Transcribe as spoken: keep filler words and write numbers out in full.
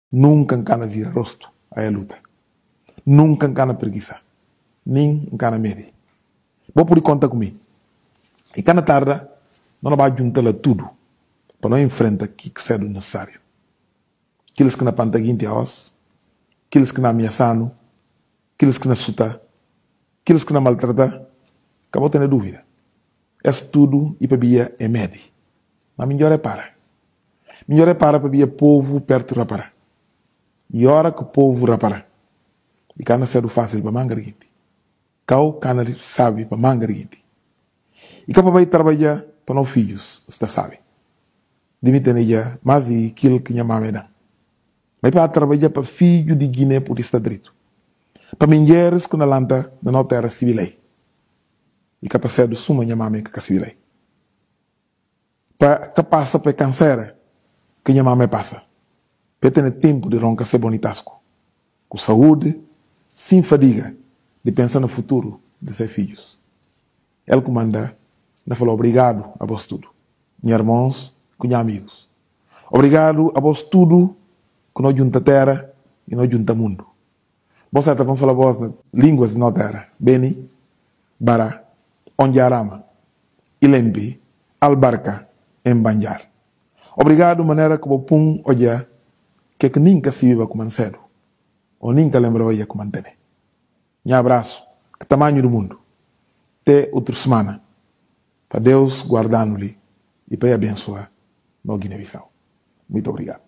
Nunca encana vira rosto a é luta. Nunca encana preguiça. Nem encana medo. Vou por conta comigo. E cada tarde, não vai juntar tudo para não enfrentar o que é necessário. Aqueles que na pantaguinte a os, aqueles que na ameaçando, aqueles que na suta, aqueles que na maltrata, acabou tendo dúvida. É tudo e para via é medo. Mas melhor é para. Melhor é para para via povo perto de rapara. E hora que o povo rapara. E cana ser fácil para mangariguinte. Cau cana sabe para mangariguinte. E capa vai trabalhar para não filhos, está sabe. Dimite neja, mas e aquilo que minha mãe dá. Mas para trabalhar para filho de Guiné por estar direito. Para mulheres que na lanta da não terra civilei. E capa ser do suma minha mãe que civilei. Para que passa para câncer que minha mãe passa. Para ter tempo de roncar ser bonitasco. Com saúde, sem fadiga, de pensar no futuro de seus filhos. Ele comanda, ele falou obrigado a vós tudo. Minha irmãos, com meus amigos. Obrigado a vós tudo que nós junta terra e nós junta mundo. Vós até vamos falar vós línguas de nossa terra. Beni, Bara, Onjarama, Ilempi, Albarca, Embanjar. Obrigado maneira que vou pum olhar que que nunca se viva como cedo. Ou nunca lembra olhar como antene. Um abraço, que tamanho do mundo. Até outra semana. Para Deus guardando-lhe e para abençoar no Guiné-Bissau. Muito obrigado.